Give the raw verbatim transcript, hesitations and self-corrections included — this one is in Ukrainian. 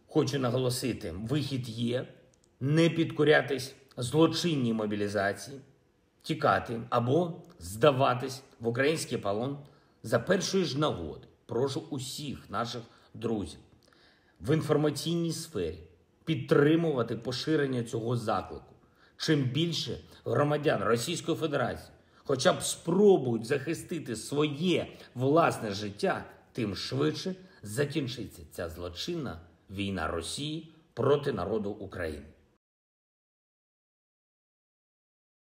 Хочу наголосити, вихід є, не підкорятись злочинній мобілізації, тікати або здаватись в український полон за першої ж нагоди. Прошу усіх наших друзів в інформаційній сфері підтримувати поширення цього заклику. Чим більше громадян Російської Федерації хоча б спробують захистити своє власне життя, тим швидше закінчиться ця злочинна війна Росії проти народу України.